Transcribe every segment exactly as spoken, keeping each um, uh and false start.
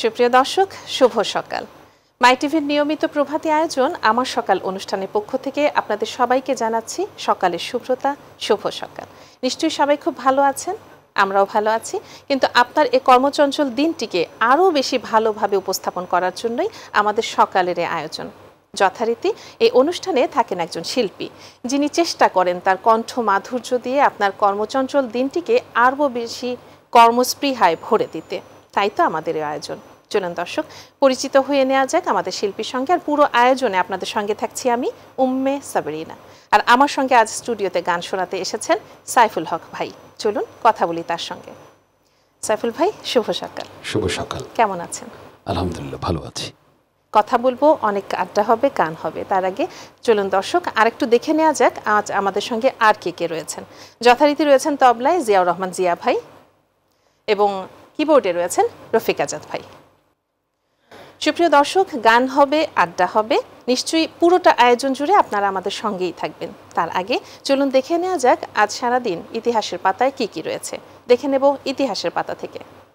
সুপ্রিয় দর্শক, শুভ সকাল। মাই টিভির নিয়মিত প্রভাতী আয়োজন আমার সকাল অনুষ্ঠানের পক্ষ থেকে আপনাদের সবাইকে জানাচ্ছি সকালের শুভ্রতা, শুভ সকাল। নিশ্চয়ই সবাই খুব ভালো আছেন, আমরাও ভালো আছি। কিন্তু আপনার এই কর্মচঞ্চল দিনটিকে আরও বেশি ভালোভাবে উপস্থাপন করার জন্যই আমাদের সকালের এই আয়োজন। যথারীতি এই অনুষ্ঠানে থাকেন একজন শিল্পী, যিনি চেষ্টা করেন তার কণ্ঠ মাধুর্য দিয়ে আপনার কর্মচঞ্চল দিনটিকে আরও বেশি কর্মস্পৃহায় ভরে দিতে। তাই তো আমাদের এই আয়োজন। চলুন দর্শক, পরিচিত হয়ে নেওয়া যাক আমাদের শিল্পীর সঙ্গে। আর পুরো আয়োজনে আপনাদের সঙ্গে থাকছি আমি, উম্মে সাবরিনা। আর আমার সঙ্গে আজ স্টুডিওতে গান শোনাতে এসেছেন সাইফুল হক ভাই। চলুন কথা বলি তার সঙ্গে। সাইফুল ভাই, শুভ সকাল। শুভ সকাল। কেমন আছেন? আলহামদুলিল্লাহ, ভালো আছি। কথা বলবো, অনেক আড্ডা হবে, গান হবে। তার আগে চলুন দর্শক আরেকটু দেখে নেওয়া যাক আজ আমাদের সঙ্গে আর কে কে রয়েছেন। যথারীতি রয়েছেন তবলায় জিয়াউর রহমান জিয়া ভাই এবং কিবোর্ডে রয়েছেন রফিক আজাদ ভাই। সুপ্রিয় দর্শক, গান হবে, আড্ডা হবে, নিশ্চয়ই পুরোটা আয়োজন জুড়ে আপনারা আমাদের সঙ্গেই থাকবেন। তার আগে চলুন দেখে নেওয়া যাক আজ সারাদিন ইতিহাসের পাতায় কি কি রয়েছে। দেখে নেব ইতিহাসের পাতা থেকে।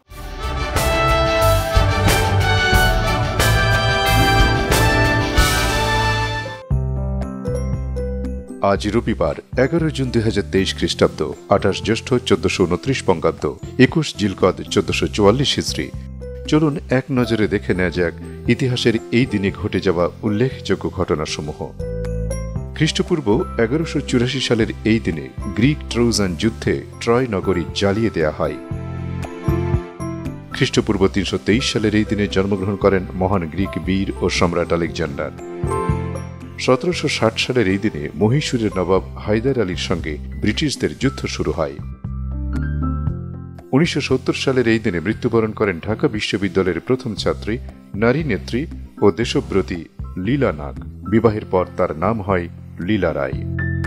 আজ রবিবার এগারো জুন দুই হাজার তেইশ খ্রিস্টাব্দ, আঠাশ জ্যৈষ্ঠ চোদ্দশো উনত্রিশ বঙ্গাব্দ, একুশ জিলকদ চোদ্দশো চুয়াল্লিশ হিজড়ি। চলুন এক নজরে দেখে নেওয়া যাক ইতিহাসের এই দিনে ঘটে যাওয়া উল্লেখযোগ্য ঘটনাসমূহ। খ্রিস্টপূর্ব এগারোশো চুরাশি সালের এই দিনে গ্রিক ট্রোজান যুদ্ধে ট্রয় নগরী জ্বালিয়ে দেয়া হয়। খ্রিস্টপূর্ব তিনশো তেইশ সালের এই দিনে জন্মগ্রহণ করেন মহান গ্রিক বীর ও সম্রাট আলেকজান্ডার। সতেরোশো ষাট সালের এই দিনে মহীশূরের নবাব হায়দার আলীর সঙ্গে ব্রিটিশদের যুদ্ধ শুরু হয়। উনিশশো সত্তর সালের এই দিনে মৃত্যুবরণ করেন ঢাকা বিশ্ববিদ্যালয়ের প্রথম ছাত্রী, নারী নেত্রী ও দেশব্রতী লীলা নাগ। বিবাহের পর তার নাম হয় লীলা রায়।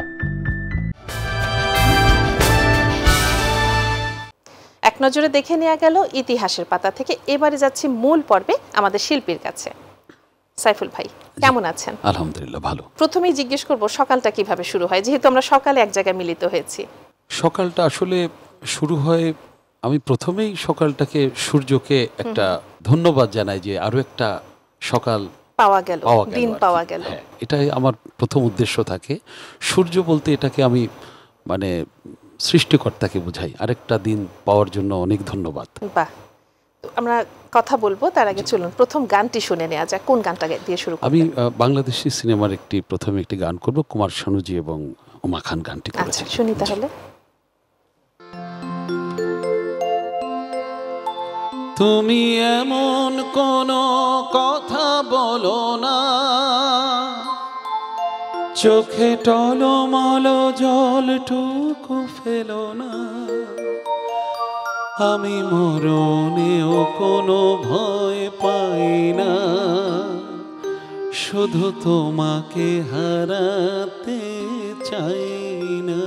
এক নজরে দেখে নেওয়া গেল ইতিহাসের পাতা থেকে। এবারে যাচ্ছি মূল পর্বে আমাদের শিল্পীর কাছে। সাইফুল ভাই, কেমন আছেন? আলহামদুলিল্লাহ, ভালো। প্রথমেই জিজ্ঞেস করব সকালটা কিভাবে শুরু হয়, যেহেতু আমরা সকালে এক জায়গায় মিলিত হয়েছি। সকালটা আসলে শুরু হয়, আমি প্রথমেই সকালটাকে সূর্যকে একটা ধন্যবাদ জানাই যে আরো একটা সকাল পাওয়া গেল, দিন পাওয়া গেল। এটাই আমার প্রথম উদ্দেশ্য থাকে। সূর্য বলতে এটাকে আমি মানে সৃষ্টিকর্তাকে বোঝাই। আরেকটা দিন পাওয়ার জন্য অনেক ধন্যবাদ। বাহ, আমরা কথা বলবো, তার আগে চলুন প্রথম গানটি শুনে নেওয়া যাক। কোন গানটা দিয়ে শুরু করব? আমি বাংলাদেশি সিনেমার একটি প্রথমে একটি গান করব, কুমার শানুজি এবং উমা খান গানটি করেছে। আচ্ছা, শুনি তাহলে। তুমি এমন কোনো কথা বলো না, চোখে টলমল জলটুকু ফেলো না, আমি মরণেও কোনো ভয় পাই না, শুধু তোমাকে হারাতে চাই না।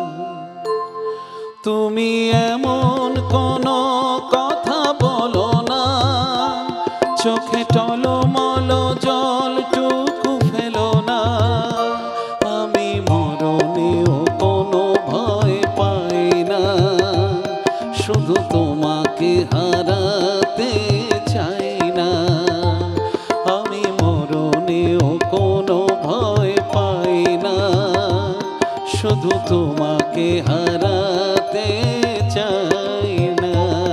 তুমি এমন কোনো কথা বলো না, চোখে টলমল জলটুকু ফেলো না, আমি মরণেও কোনো ভয় পাই না, শুধু তোমাকে হারাতে চাই না, আমি মরণেও কোনো ভয় পাই না, শুধু তোমাকে হারাতে চাই না।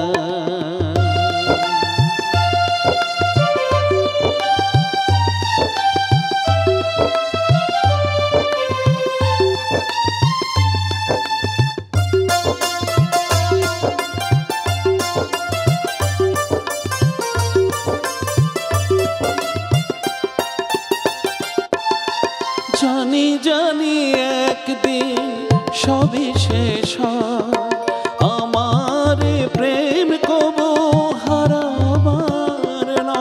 জানি জানি একদিন সবই শেষ হয়, আমার প্রেম কবু হারাবার না।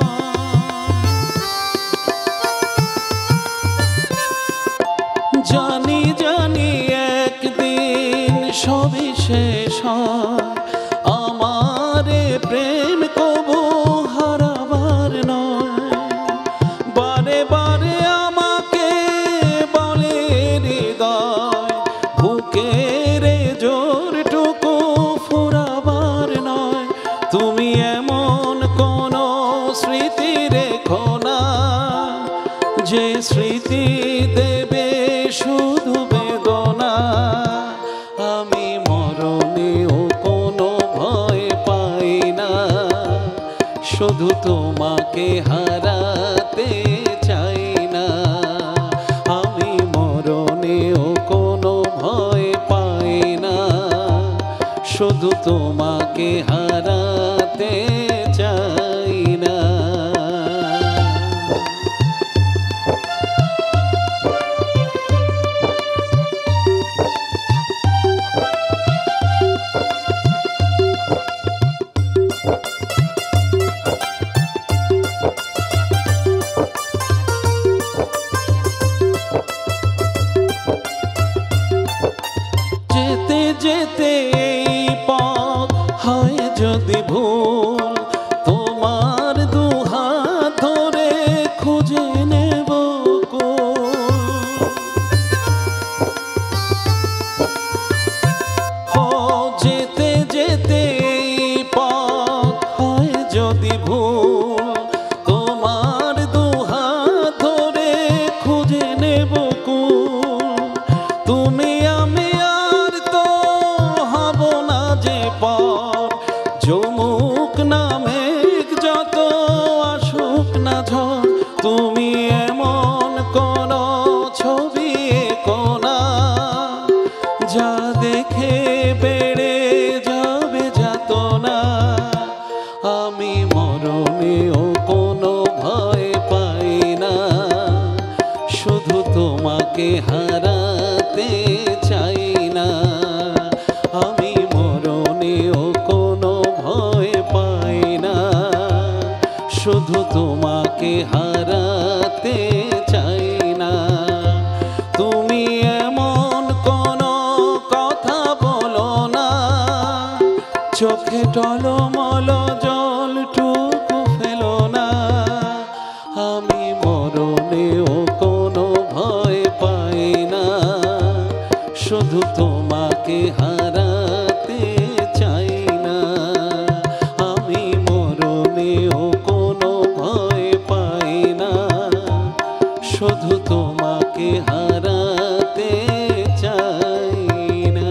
জানি জানি একদিন সবই শেষ হয়, আমার প্রেম কবু হারাবার নয়। বারে বারে আমাকে বলে হৃদয়, বুকের জোরটুকু ফুরাবার নয়। তুমি এমন কোন যে স্মৃতি দেবে শুধু বেদনা, আমি মরণেও কোনো ভয় পাই না, শুধু তোমাকে হারাতে চাই না। আমি মরণেও কোনো ভয় পাই না, শুধু তোমাকে হারাতে চাই না। যেতে যেতে এই পথ হয় যদি ভুল, তোমার দুহাত ধরে খুঁজে নেব কুল। ও যেতে যেতে এই পথ হয় যদি ভুল, তোমার দুহাত ধরে খুঁজে নেব কুল। তুমি আমি আর তো হব না যে পর, যমুক নামে যত আসুক না ঝড়, তুমি এমন কোন ছবি কোনা যা দেখে বেড়ে যাবে যাত না। আমি মরণেও কোনো ভয় পাই না, শুধু তোমাকে হারাতে চাই না। আমি মরণেও কোনো ভয় পাই না, শুধু তোমাকে হারাতে চাই না। তুমি এমন কোনো কথা বলো না, চোখে টলমল জলটুকু ফেলো না। আমি মরণেও কোনো ভয় পাই না, শুধু তোমাকে হারাতে চাই না। আমি মরণেও কোনো ভয় পাই না, শুধু তোমাকে হারাতে চাই না।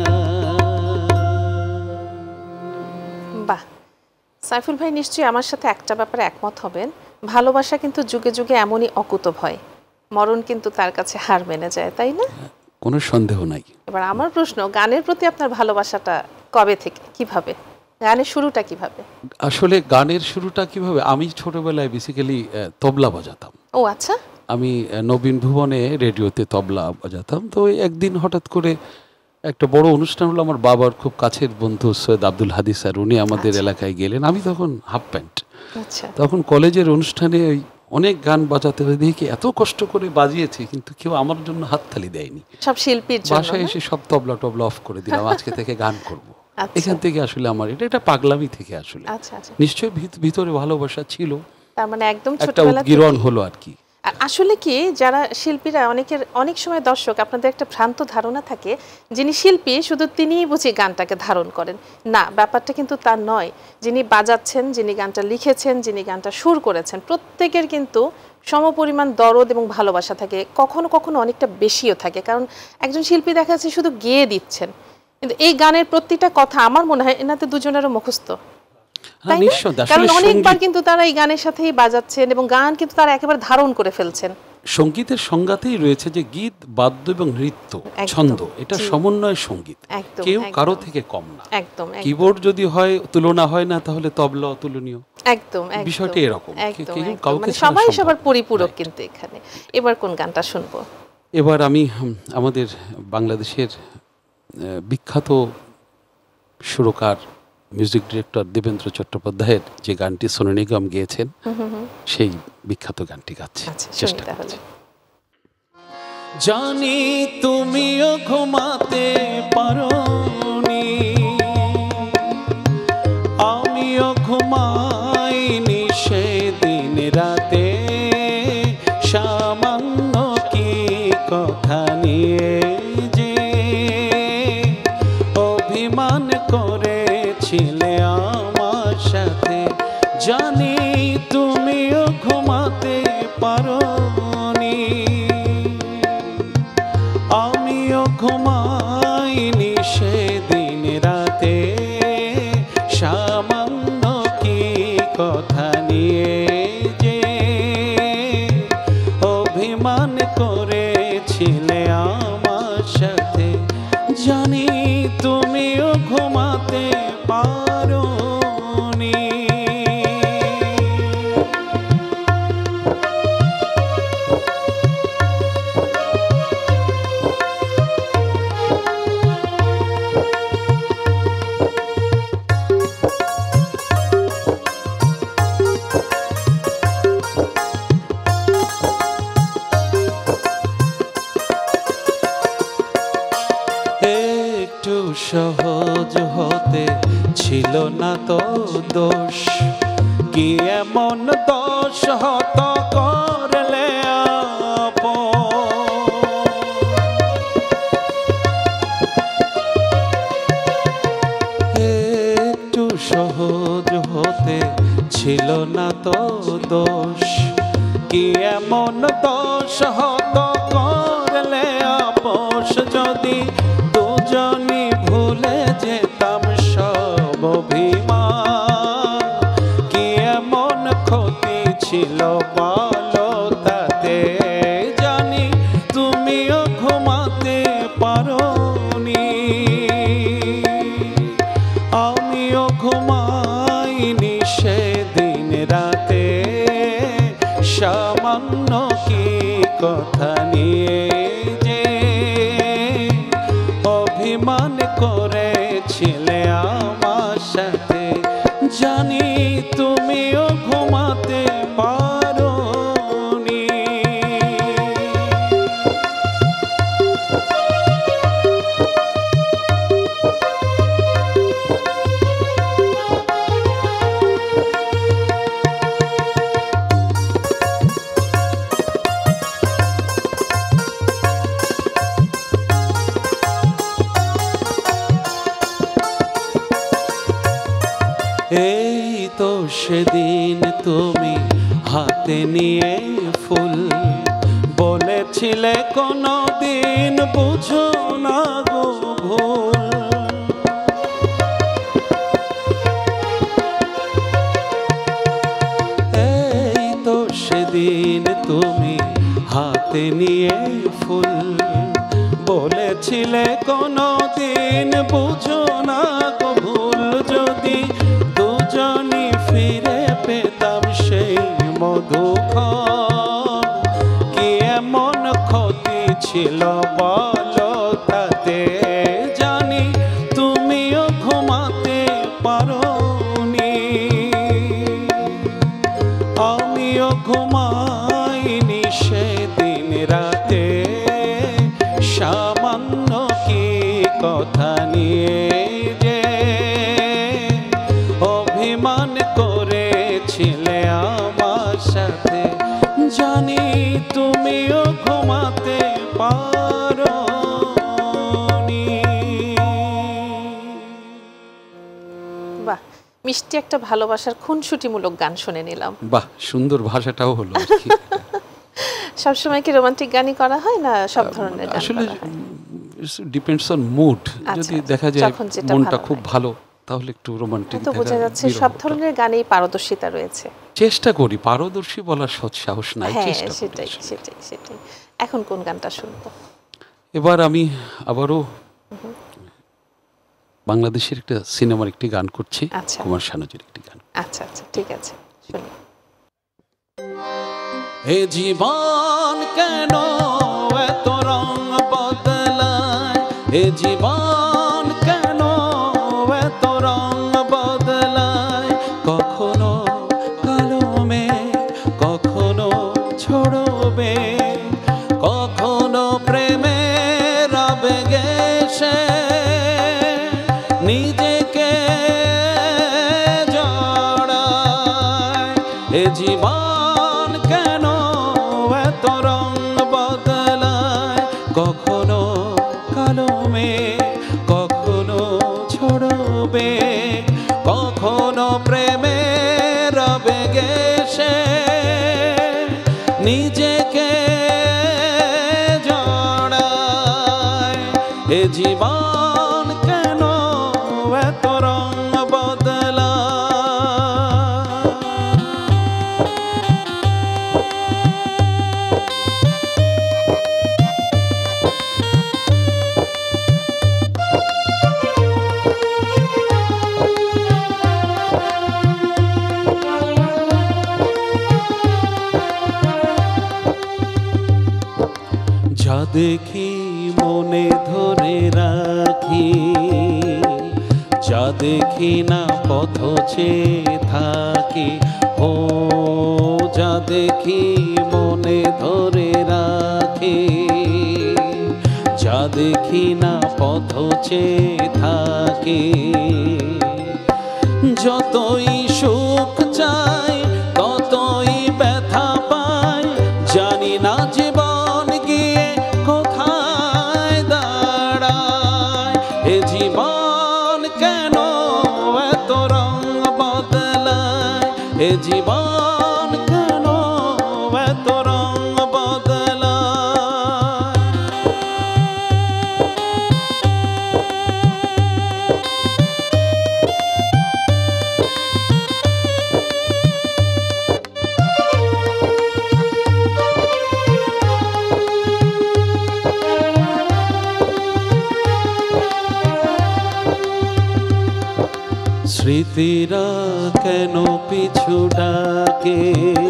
বাহ, সাইফুল ভাই নিশ্চয়ই আমার সাথে একটা ব্যাপারে একমত হবেন, ভালোবাসা কিন্তু যুগে যুগে এমনই অকুতোভয়, মরণ কিন্তু তার কাছে হার মেনে যায়, তাই না? কোনো সন্দেহ নাই। এবার আমার প্রশ্ন, গানের প্রতি আপনার ভালোবাসাটা কবে থেকে, কিভাবে, গানের শুরুটা কিভাবে? আসলে গানের শুরুটা কিভাবে, আমি ছোটবেলায় বেসিক্যালি তবলা বাজাতাম। ও আচ্ছা। আমি আহ, নবীন ভুবনে রেডিওতে তবলা বাজাতাম। তো ওই একদিন হঠাৎ করে একটা বড় অনুষ্ঠান হলো, আমার বাবার খুব কাছের বন্ধু সৈয়দ আব্দুল হাদি স্যার, উনি আমাদের আচ্ছা। এলাকায় গেলেন। আমি তখন হাফ প্যান্ট, আচ্ছা। তখন কলেজের অনুষ্ঠানে ওই অনেক গান বাজাতে হয়, দেখি এত কষ্ট করে বাজিয়েছি কিন্তু কেউ আমার জন্য হাততালি দেয়নি। সব শিল্পীর জন্য বাসায় না? এসে সব তবলা টবলা অফ করে দিলাম, আজকে থেকে গান করব। আচ্ছা। এখান থেকে আসলে আমার এটা এটা পাগলামি থেকে আসলে আচ্ছা আচ্ছা। নিশ্চয়ই ভিত- ভিতরে ভালোবাসা ছিল, তার মানে একদম একটা ছোটবেলা উদ্গীরণ থেকেই। হলো আর কি। আর আসলে কি, যারা শিল্পীরা, অনেকের অনেক সময় দর্শক আপনাদের একটা ভ্রান্ত ধারণা থাকে যিনি শিল্পী শুধু তিনিই বুঝি গানটাকে ধারণ করেন। না, ব্যাপারটা কিন্তু তা নয়। যিনি বাজাচ্ছেন, যিনি গানটা লিখেছেন, যিনি গানটা সুর করেছেন, প্রত্যেকের কিন্তু সমপরিমাণ দরদ এবং ভালোবাসা থাকে, কখনো কখনো অনেকটা বেশিও থাকে। কারণ একজন শিল্পী দেখা যাচ্ছে শুধু গেয়ে দিচ্ছেন, কিন্তু এই গানের প্রতিটা কথা আমার মনে হয় এনাদের দুজনেরও মুখস্থ, হ্যাঁ, তাই না? নিশ্চয়ই। কারণ আসলে অনেকবার সঙ্গীত- কিন্তু তারা এই গানের সাথেই বাজাচ্ছেন এবং গান কিন্তু তারা একেবারে ধারণ করে ফেলছেন। সঙ্গীতের সংজ্ঞাতেই রয়েছে যে গীত, বাদ্য এবং নৃত্য, একদম, ছন্দ, এটা জি। সমন্বয় সঙ্গীত। একদম, কেউ একদম। কারো থেকে কম না। একদম একদম, কিবোর্ড যদি হয়, তুলনা হয় না, তাহলে তবলা অতুলনীয়। একদম একদম, বিষয়টা এরকম। একদম, কেউ একদম। কাউকে মানে ছাড়া সবাই সম্ভব সবার না। পরিপূরক Right. কিন্তু এখানে। এবার কোন গানটা শুনবো? এবার আমি হুম, আমাদের বাংলাদেশের আহ, বিখ্যাত সুরকার, মিউজিক ডিরেক্টর দেবেন্দ্র চট্টোপাধ্যায়ের যে গানটি সোনু নিগম গেয়েছেন, সেই বিখ্যাত গানটি গাচ্ছি, আচ্ছা, শুনি চেষ্টা তাহলে। করছি। জানি তুমিও ঘুমাতে পারোনি, আমিও ঘুমাইনি সেদিন রাতে, সামান্য কি কথা নিয়ে যে অভিমান করেছিলে আমার সাথে। জানি তুমিও ঘুমাতে পারোনি, করেছিলে আমার সাথে, জানি তুমিও ঘুমাতে পারোনি। একটু সহজ হতে ছিল না তো দোষ, কি এমন দোষ হত করলে আপন। একটু সহজ হতে ছিল না তো দোষ, কি এমন দোষ হত করলে আপোষ। যদি দুজনই ভুলে যেতাম সব অভিমান, কি এমন ক্ষতি ছিল বলো তাতে, জানি তুমিও ঘুমাতে পারোনি। আমিও ঘুমাইনি সেদিন রাতে, সামান্য কি কথা নিয়ে যে অভিমান করেছিলে আমার সাথে, জানি তুমিও ঘুমাতে পারোনি। এই তো সেদিন তুমি হাতে নিয়ে ফুল, বলেছিলে কোনো দিন বুঝো না গো ভুল। এই তো সেদিন তুমি হাতে নিয়ে ফুল, বলেছিলে কোনো দিন বুঝো না গো ভুল। যদি দুজনই ফিরে পেতাম সেই মধুক্ষণ, কি এমন ক্ষতি ছিল বলো তাতে, জানি তুমিও ঘুমাতে পারোনি। আমিও ঘুমাইনি সেদিন রাতে, সামান্য কি কথা নিয়ে যে অভিমান করেছিলে আমার সাথে, জানি তুমিও ঘুমাতে পারোনি। বাহ, মিষ্টি একটা ভালোবাসার খুনসুটিমূলক গান শুনে নিলাম। বাহ, সুন্দর ভাষাটাও হলো আর কি। সবসময় কি রোমান্টিক গানই করা হয় না সব ধরনের গান আসলে করা হয়? Depends on mood. যদি দেখা যায় যখন যেটা মনটা ভালো খুব লাগে। ভালো, তাহলে একটু রোমান্টিক। তো বোঝা যাচ্ছে সব ধরনের গানেই পারদর্শিতা রয়েছে। চেষ্টা করি, পারদর্শী বলার সৎ সাহস নাই, হ্যাঁ, চেষ্টা করি সেটাই আসলে। সেটাই সেটাই। এখন কোন গানটা শুনবো? এবার আমি আবারও বাংলাদেশের একটা সিনেমার একটি গান করছি, আচ্ছা। কুমার শানুজির একটি গান। আচ্ছা আচ্ছা, ঠিক আছে, শুনি। এ জীবন কেন এত রং বদলায়, এ জীবন কেন এত রং বদলায়, কখনো কালো মেঘ, কখনো ঝড়ো মেঘ, কখনো প্রেমের আবেগে সে নিজেকে জড়ায়। এ জীবন কেন এত রং বদলায়, কখনো কালো মেঘ, কখনো ঝড়ো মেঘ, কখনো প্রেমের আবেগে সে নিজেকে জড়ায়। এ জীবন কেন এত রং বদলায়। যা দেখি মনে ধরে রাখি, যা দেখি না পথ চেয়ে থাকি, ও যা দেখি মনে ধরে রাখি, যা দেখি না পথ চেয়ে থাকি। যতই সুখ চাই ততই ব্যথা পাই, জানি না জীবন গিয়ে কোথায় দাঁড়ায়। এ জীবন কেন এত রং বদলায়, এ জীবন কেন এত রং বদলায়। স্মৃতিরা কেন পিছু ডাকে,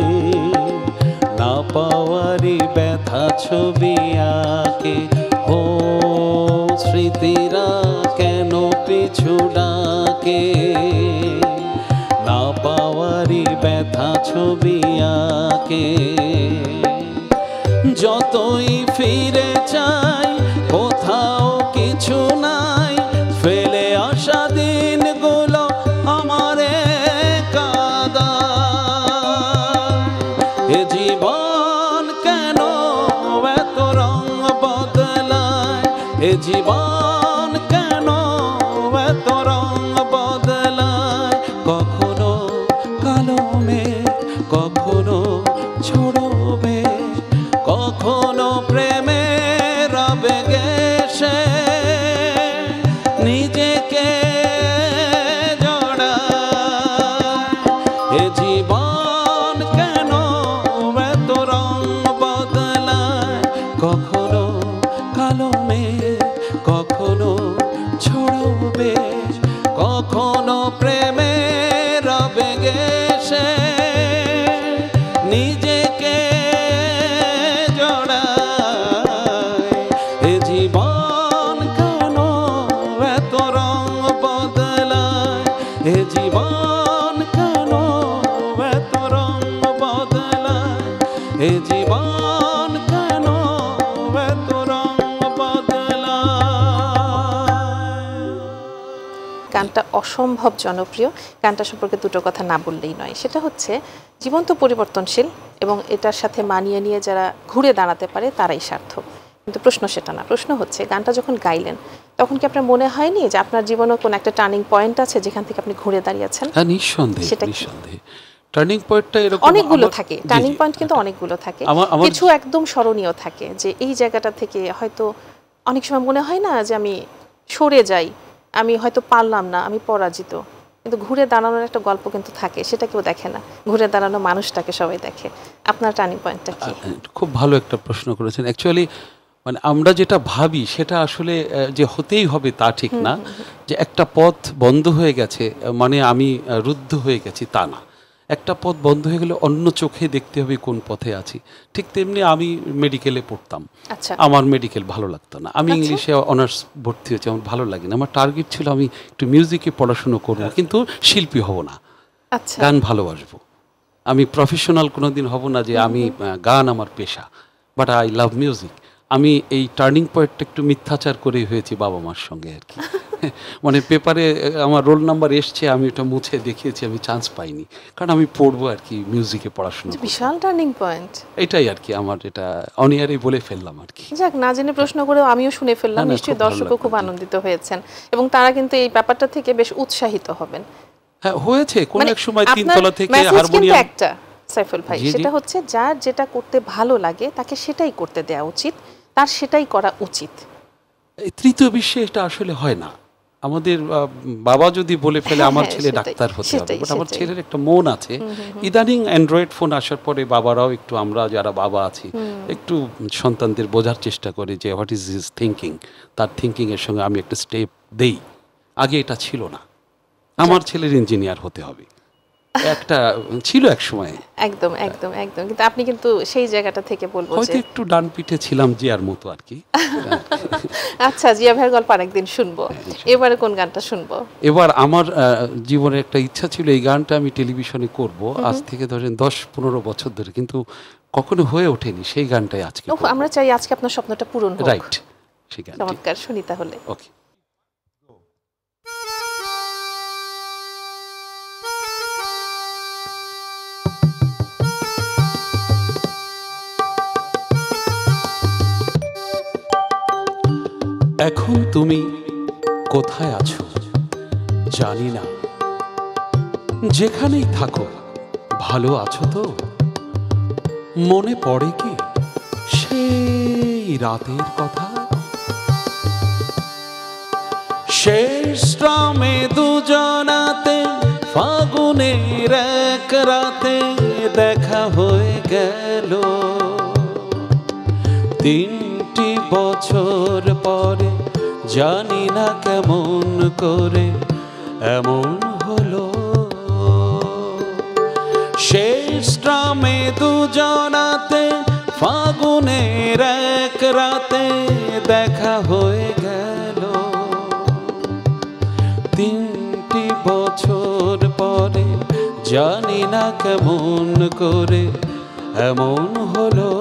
না পাওয়ারি ব্যথা ছবি আঁকে। ও স্মৃতিরা কেন পিছু ডাকে, না পাওয়ারি ব্যথা ছবি আঁকে। যতই ফিরে চাই কোথাও কিছু নাই, ফেলে আসা দিনগুলো আমারে কাঁদায়। এ জীবন কেন এত রং বদলায়, এ জীবন কেন এত রং বদলায়। কখনো কালো মেঘ, কখনো ঝোড়ো মেঘ, কখনো প্রেমের আবেগে সে নিজেকে জড়ায়। এ জীবন কেন এত রং বদলায়, কখনো কালো মেঘ, কখনো ঝোড়ো মেঘ, কখনো প্রেমের আবেগে সে নিজেকে জড়ায়। এ জীবন কেন এত রং বদলায়, এ জীবন কেন এত রং বদলায়, এ জীবন কেন এত রং বদলায়। গানটা অসম্ভব জনপ্রিয়। গানটা সম্পর্কে দুটো কথা না বললেই নয়, সেটা হচ্ছে জীবন তো পরিবর্তনশীল এবং এটার সাথে মানিয়ে নিয়ে যারা ঘুরে দাঁড়াতে পারে তারাই সার্থক। কিন্তু প্রশ্ন সেটা না, প্রশ্ন হচ্ছে গানটা যখন গাইলেন তখন কি আপনার মনে হয়নি যে আপনার জীবনে কোন একটা টার্নিং পয়েন্ট আছে যেখান থেকে আপনি ঘুরে দাঁড়িয়েছেন? হ্যাঁ, নিঃসন্দেহে, সেটা কি? নিঃসন্দেহে টার্নিং পয়েন্টটা এরকম অনেকগুলো আমার- থাকে, জি, টার্নিং জি, পয়েন্ট কিন্তু এটা- অনেকগুলো থাকে। আমার- আমার- কিছু একদম স্মরণীয় থাকে যে এই জায়গাটা থেকে হয়তো অনেক সময় মনে হয় না যে আমি সরে যাই, আমি হয়তো পারলাম না, আমি পরাজিত, কিন্তু ঘুরে দাঁড়ানোর একটা গল্প কিন্তু থাকে, সেটা কেউ দেখে না। ঘুরে দাঁড়ানো মানুষটাকে সবাই দেখে। আপনার টার্নিং পয়েন্টটা কি? আহ, খুব ভালো একটা প্রশ্ন করেছেন। অ্যাকচুয়ালি মানে আমরা যেটা ভাবি সেটা আসলে আহ, যে হতেই হবে তা ঠিক না। যে একটা পথ বন্ধ হয়ে গেছে আহ, মানে আমি আহ, রুদ্ধ হয়ে গেছি তা না। একটা পথ বন্ধ হয়ে গেলে অন্য চোখে দেখতে হবে কোন পথে আছি। ঠিক তেমনি আমি মেডিকেলে পড়তাম, আচ্ছা, আমার মেডিকেল ভালো লাগতো না, আমি আচ্ছা। ইংলিশে অনার্স ভর্তি হয়েছি, আমার ভালো লাগে না। আমার টার্গেট ছিল আমি একটু মিউজিকে পড়াশুনো করবো, কিন্তু শিল্পী হব না, আচ্ছা, গান ভালোবাসবো। আমি প্রফেশনাল কোনো দিন হব না যে আমি আহ, গান আমার পেশা, বাট আই লাভ মিউজিক। আমি এই টার্নিং পয়েন্টটা একটু মিথ্যাচার করে হয়েছি বাবা মার সঙ্গে আর কি। মানে পেপারে আমার রোল নাম্বার এসছে, আমি ওটা মুছে দেখিয়েছি, আমি চান্স পাইনি, কারণ আমি পড়বো আর কি, মিউজিকে পড়াশোনা করবো। বিশাল টার্নিং পয়েন্ট। এটাই আর কি আমার, এটা অনিয়ারে বলে ফেললাম আর কি। যাক, না জেনে প্রশ্ন করেও আমিও শুনে ফেললাম, না, না, নিশ্চয়ই খুব ভালো দর্শকও খুব লাগলো। আনন্দিত হয়েছেন এবং তারা কিন্তু এই ব্যাপারটা থেকে বেশ উৎসাহিত হবেন। হ্যাঁ, হয়েছে কোন মানে এক সময় আপনার তিনতলা থেকে message কিন্তু হারমোনিয়াম। একটা সাইফুল ভাই, জি, জি। সেটা হচ্ছে যার যেটা করতে ভালো লাগে তাকে সেটাই করতে দেওয়া উচিত, তার সেটাই করা উচিত। এই তৃতীয় বিশ্বে এটা আসলে হয় না। আমাদের আহ, বাবা যদি বলে ফেলে হ্যাঁ, আমার হ্যাঁ, ছেলে সেটাই, ডাক্তার হতে হবে, সেটাই, বাট আমার সেটাই। ছেলের একটা মন আছে। ইদানিং অ্যান্ড্রয়েড ফোন আসার পরে বাবারাও একটু, আমরা যারা বাবা আছি একটু সন্তানদের বোঝার চেষ্টা করি যে হোয়াট ইজ হিজ থিঙ্কিং, তার থিঙ্কিং এর সঙ্গে আমি একটা স্টেপ দেই। আগে এটা ছিল না। আমার ছেলের ইঞ্জিনিয়ার হতে হবে, একটা ছিল এক সময়। একদম একদম একদম, কিন্তু আপনি কিন্তু সেই জায়গাটা থেকে বলবো হয়তো যে একটু ডান পিঠে ছিলাম জিয়ার মতো আর কি। আচ্ছা, জিয়া ভাইয়ের গল্প আরেকদিন শুনবো। এবারে কোন গানটা শুনবো? এবার আমার জীবনের একটা ইচ্ছা ছিল এই গানটা আমি টেলিভিশনে করব, আজ থেকে ধরেন দশ পনেরো বছর ধরে, কিন্তু কখনো হয়ে ওঠেনি। সেই গানটাই আজকে ওহ, আমরা চাই আজকে আপনার স্বপ্নটা পূরণ হোক। রাইট, সেই গান। চমৎকার, শুনি তাহলে। ওকে। এখন তুমি কোথায় আছো জানি না, যেখানেই থাকো ভালো আছো তো? মনে পড়ে কি সেই রাতের কথা? শেষ গ্রামে দুজনাতে ফাগুনের এক রাতে দেখা হয়ে গেল। তিনটি বছর পরে জানি না কেমন করে এমন হলো। শেষ গ্রামে দুজনাতে ফাগুনের এক রাতে দেখা হয়ে গেল। তিনটি বছর পরে জানি না কেমন করে এমন হলো।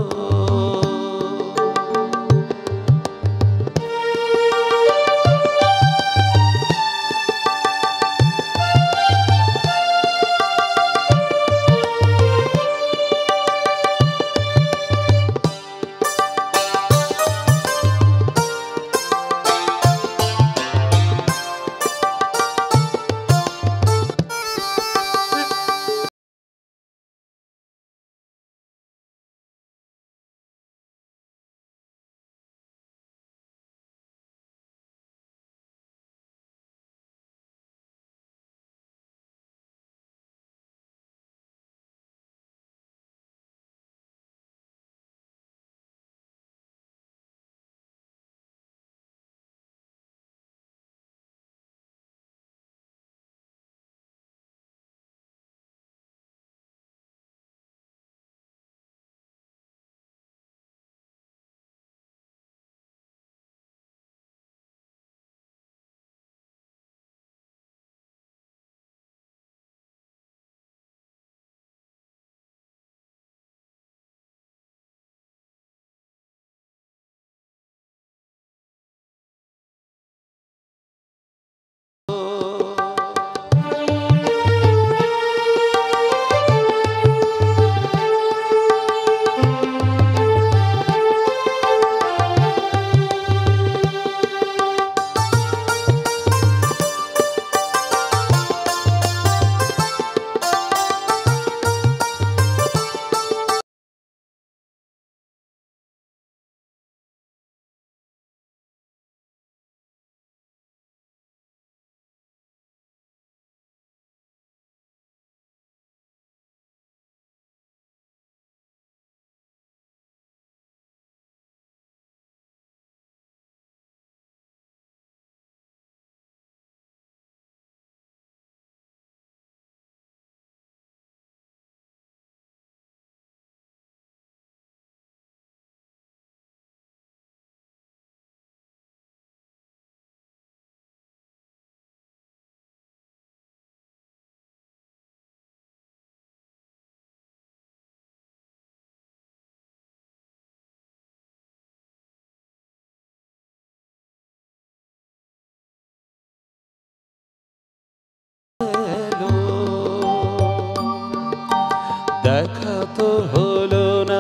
দেখা তো হলো না,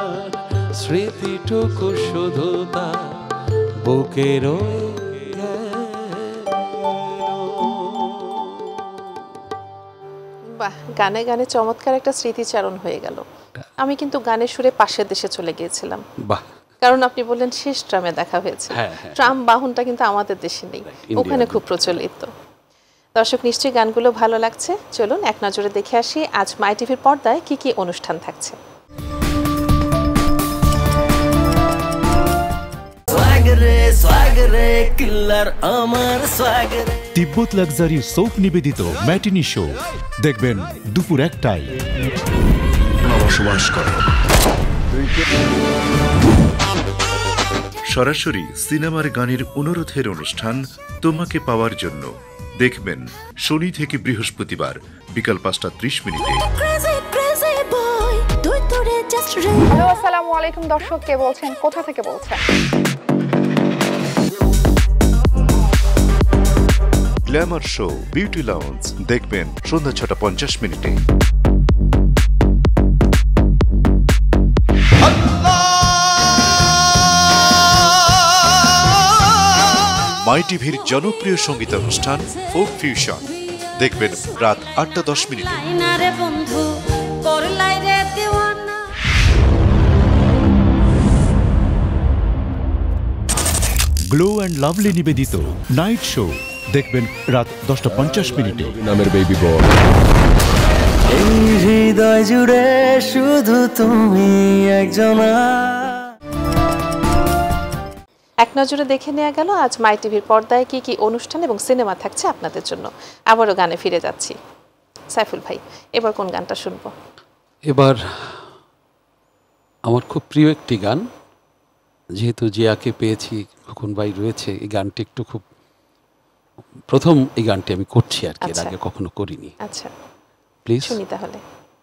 স্মৃতিটুকু শুধু তা বুকে রয়ে গেল। বাহ, গানে গানে চমৎকার একটা স্মৃতিচারণ হয়ে গেল। আমি কিন্তু গানের সুরে পাশের দেশে চলে গিয়েছিলাম। বাহ, কারণ আপনি বললেন শেষ ট্রামে দেখা হয়েছে। হ্যাঁ, হ্যাঁ, ট্রাম বাহনটা কিন্তু আমাদের দেশে নেই, ওখানে খুব প্রচলিত। দর্শক, নিশ্চয়ই গানগুলো ভালো লাগছে। চলুন এক নজরে দেখে আসি আজ মাই টিভির পর্দায় কি কি অনুষ্ঠান থাকছে। স্বাগরে স্বাগরে কিল্লার আমার স্বাগরে তিব্বত লাক্সারি সোপ নিবেদিত ম্যাটিনি শো দেখবেন দুপুর একটায়। বসবাস করো। সরাসরি সিনেমার গানের অনুরোধের অনুষ্ঠান তোমাকে পাওয়ার জন্য দেখবেন শনি থেকে বৃহস্পতিবার বিকাল পাঁচটা ত্রিশ মিনিটে। হ্যালো, আসসালামু আলাইকুম দর্শক, কে বলছেন, কোথা থেকে বলছেন? গ্ল্যামার শো বিউটি লাউঞ্জ দেখবেন সন্ধ্যা ছটা পঞ্চাশ মিনিটে। মাই টিভির জনপ্রিয় সঙ্গীতানুষ্ঠান ফোক ফিউশন দেখবেন রাত আটটা দশ মিনিটে। গ্লো অ্যান্ড লাভলি নিবেদিত নাইট শো দেখবেন রাত দশটা পঞ্চাশ মিনিটে। নামের বেবি বয়। এই হৃদয় জুড়ে শুধু তুমি একজনা। এক নজরে দেখে নেওয়া গেল আজ মাই টিভির পর্দায় কি কি অনুষ্ঠান এবং সিনেমা থাকছে আপনাদের জন্য। আবারও গানে ফিরে যাচ্ছি। সাইফুল ভাই, এবার কোন গানটা শুনবো? এবার আমার খুব প্রিয় একটি গান, যেহেতু জিয়াকে পেয়েছি, খোকন ভাই রয়েছে, এই গানটি একটু খুব প্রথম এই গানটি আমি করছি আর কি, এর আচ্ছা। আগে কখনো করিনি। আচ্ছা, প্লিজ শুনি তাহলে।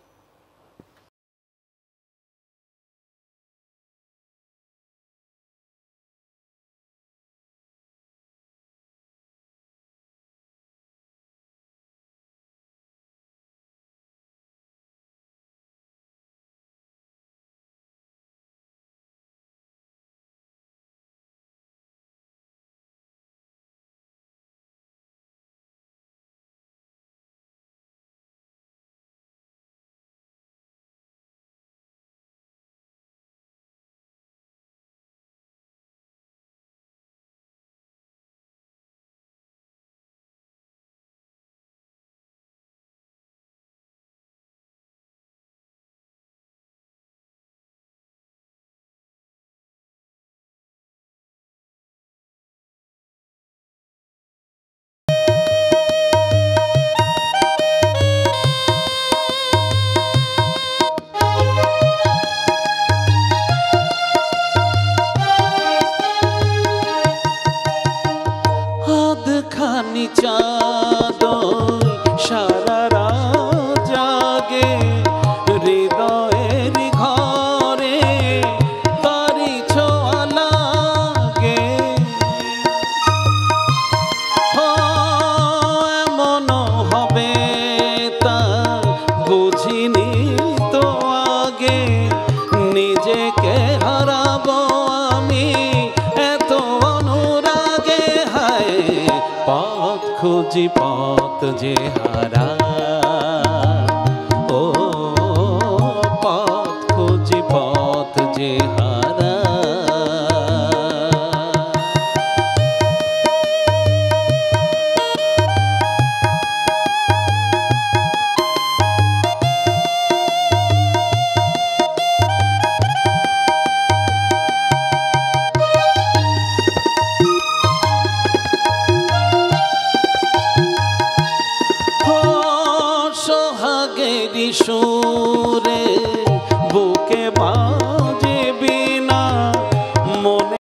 আধখানি চাঁদ সারা রাত জাগে হৃদয়ের ঘরে, তারি ছোঁয়া লাগে। এমন হবে তা বুঝিনি তো আগে, নিজেকে হারাবো আমি এত অনুরাগে। হায় পথ খুঁজি পথ যে হারা, ও পথ খুঁজি পথ যে হারা। সোহাগেরি সুরে বুকে বাজে বিনা মনে।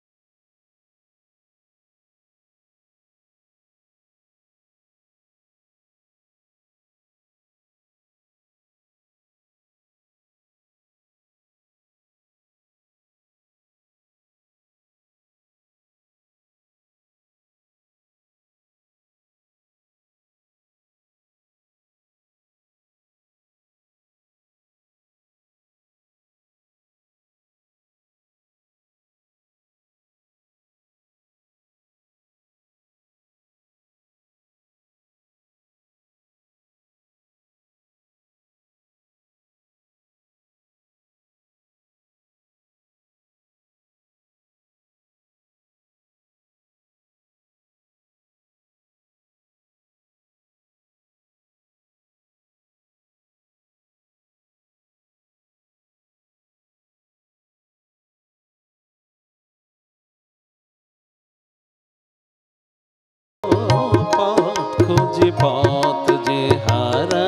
পথ যে হারা।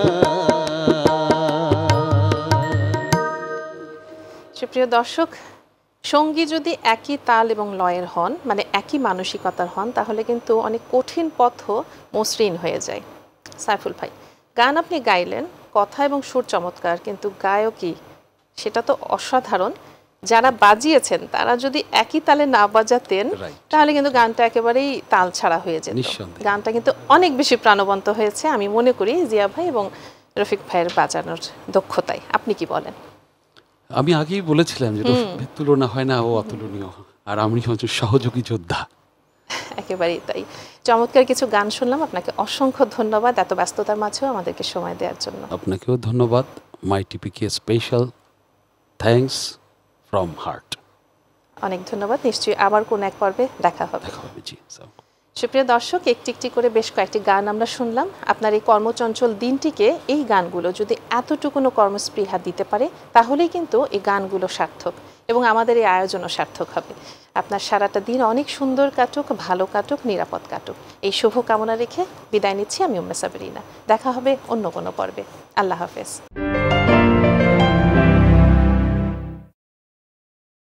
সুপ্রিয় দর্শক, সঙ্গী যদি একই তাল এবং লয়ের হন, মানে একই মানসিকতার হন, তাহলে কিন্তু অনেক কঠিন পথও মসৃণ হয়ে যায়। সাইফুল ভাই, গান আপনি গাইলেন, কথা এবং সুর চমৎকার, কিন্তু গায়কই সেটা তো অসাধারণ। যারা বাজিয়েছেন তারা যদি একই তালে না বাজাতেন তাহলে কিন্তু গানটা একেবারেই তাল ছাড়া হয়ে যেত। গানটা কিন্তু অনেক বেশি প্রাণবন্ত হয়েছে আমি মনে করি জিয়া ভাই এবং রফিক ভাইয়ের বাজানোর দক্ষতায়। আপনি কি বলেন? আমি আগেই বলেছিলাম যে রফিকের তুলনা হয় না, ও অতুলনীয়, আর আমি হচ্ছে সহযোগী যোদ্ধা। একেবারেই তাই। চমৎকার কিছু গান শুনলাম, আপনাকে অসংখ্য ধন্যবাদ এত ব্যস্ততার মাঝেও আমাদেরকে সময় দেওয়ার জন্য। আপনাকেও ধন্যবাদ। মাই টিপিকে স্পেশাল থ্যাঙ্কস ফ্রম হার্ট। অনেক ধন্যবাদ। নিশ্চয়ই আবার কোন এক পর্বে দেখা হবে। দেখা হবে, জি। সুপ্রিয় দর্শক, একটি একটি করে বেশ কয়েকটি গান আমরা শুনলাম। আপনার এই কর্মচঞ্চল দিনটিকে এই গানগুলো যদি এতটুকুনো কর্মস্পৃহা দিতে পারে তাহলেই কিন্তু এই গানগুলো সার্থক এবং আমাদের এই আয়োজনও সার্থক হবে। আপনার সারাটা দিন অনেক সুন্দর কাটুক, ভালো কাটুক, নিরাপদ কাটুক, এই শুভ কামনা রেখে বিদায় নিচ্ছি আমি উম্মে সাবরিনা। দেখা হবে অন্য কোনো পর্বে। আল্লাহ হাফেজ।